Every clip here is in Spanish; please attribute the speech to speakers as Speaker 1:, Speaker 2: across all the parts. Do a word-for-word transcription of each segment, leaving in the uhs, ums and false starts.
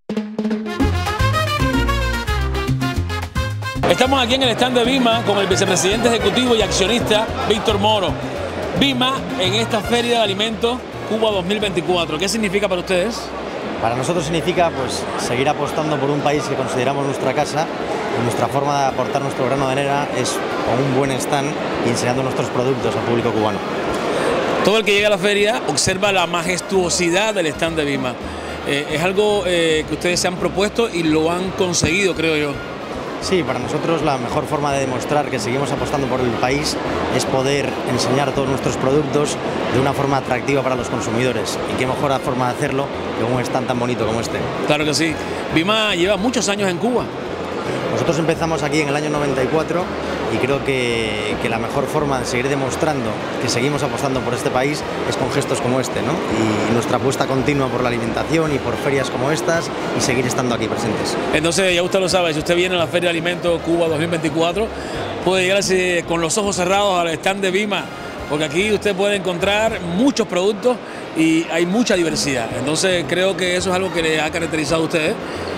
Speaker 1: Estamos aquí en el stand de Bima con el vicepresidente ejecutivo y accionista Víctor Moro. Bima en esta Feria de Alimentos Cuba dos mil veinticuatro, ¿qué significa para ustedes?
Speaker 2: Para nosotros significa pues seguir apostando por un país que consideramos nuestra casa, y nuestra forma de aportar nuestro grano de arena es con un buen stand y enseñando nuestros productos al público cubano.
Speaker 1: Todo el que llega a la feria observa la majestuosidad del stand de Bima. Eh, es algo eh, que ustedes se han propuesto y lo han conseguido, creo yo.
Speaker 2: Sí, para nosotros la mejor forma de demostrar que seguimos apostando por el país es poder enseñar todos nuestros productos de una forma atractiva para los consumidores. Y qué mejor forma de hacerlo que un stand tan bonito como este.
Speaker 1: Claro que sí. Bima lleva muchos años en Cuba.
Speaker 2: Nosotros empezamos aquí en el año noventa y cuatro y creo que, que la mejor forma de seguir demostrando que seguimos apostando por este país es con gestos como este, ¿no? Y nuestra apuesta continua por la alimentación y por ferias como estas y seguir estando aquí presentes.
Speaker 1: Entonces, ya usted lo sabe, si usted viene a la Feria de Alimentos Cuba dos mil veinticuatro, puede llegar así, con los ojos cerrados al stand de Bima, porque aquí usted puede encontrar muchos productos y hay mucha diversidad. Entonces, creo que eso es algo que le ha caracterizado a ustedes.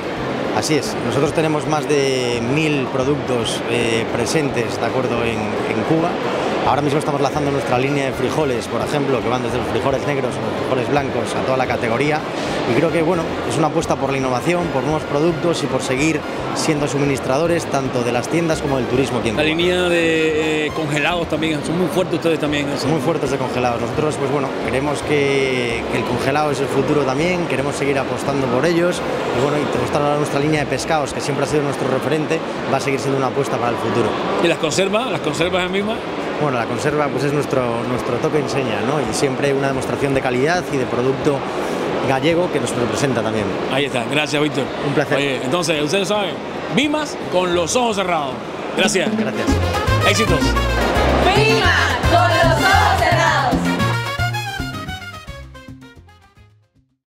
Speaker 2: Así es, nosotros tenemos más de mil productos eh, presentes, de acuerdo, en, en Cuba. Ahora mismo estamos lanzando nuestra línea de frijoles, por ejemplo, que van desde los frijoles negros a los frijoles blancos a toda la categoría. Y creo que bueno, es una apuesta por la innovación, por nuevos productos y por seguir siendo suministradores tanto de las tiendas como del turismo aquí en Cuba.
Speaker 1: La línea de eh, congelados también, son muy fuertes ustedes también.
Speaker 2: Son muy fuertes de congelados. Nosotros, pues bueno, creemos que, que el congelado es el futuro también, queremos seguir apostando por ellos. Y bueno, y nuestra, nuestra línea de pescados, que siempre ha sido nuestro referente, va a seguir siendo una apuesta para el futuro.
Speaker 1: ¿Y las conservas? ¿Las conservas en Bima?
Speaker 2: Bueno, la conserva pues es nuestro, nuestro toque enseña, ¿no? Y siempre una demostración de calidad y de producto gallego que nos representa también.
Speaker 1: Ahí está, gracias Víctor.
Speaker 2: Un placer.
Speaker 1: Oye, entonces, ustedes saben, Bimas con los ojos cerrados. Gracias.
Speaker 2: Gracias.
Speaker 1: Éxitos.
Speaker 3: Bima con los ojos